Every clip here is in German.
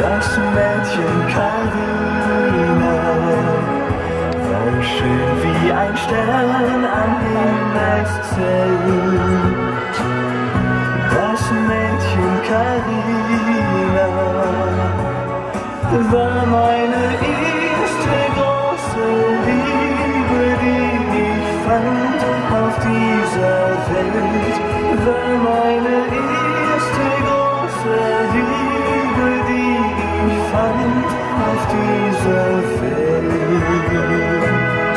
Das Mädchen Karina war schön wie ein Stern am Himmelszelt. Das Mädchen Karina war meine erste große Liebe, die ich fand auf dieser Welt. War meine erste große Liebe, die ich fand auf dieser Welt.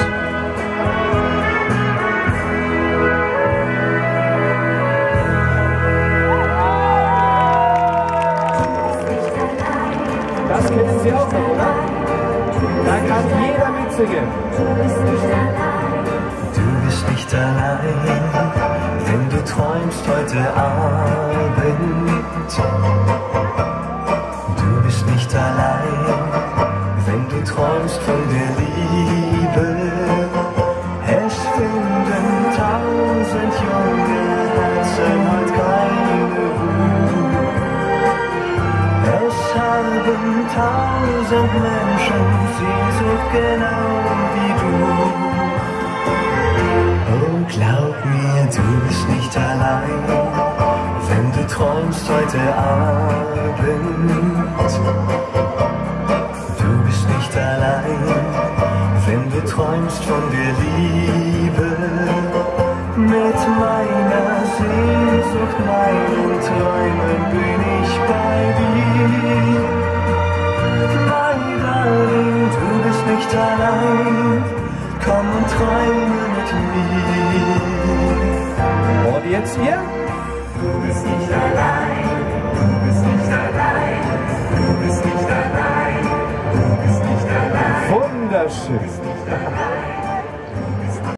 Das kennen Sie auch noch, oder? Da kann jeder mitsingen. Du bist nicht allein, wenn du träumst heute Abend. Du bist nicht allein, wenn du träumst von der Liebe. Es finden 1000 junge Herzen heute keine Ruhe. Es haben 1000 Menschen Sehnsucht genau wie du. Oh, glaub mir, du bist nicht allein, wenn du träumst heute Abend. Du bist nicht allein, wenn du träumst von der Liebe. Mit meiner Sehnsucht, meinen Träumen bin ich bei dir. Mein Darling, du bist nicht allein, komm und träume mit mir. Und jetzt ihr? Du bist nicht allein, du bist nicht allein, du bist nicht allein, du bist nicht allein. Wunderschön. Du bist nicht allein.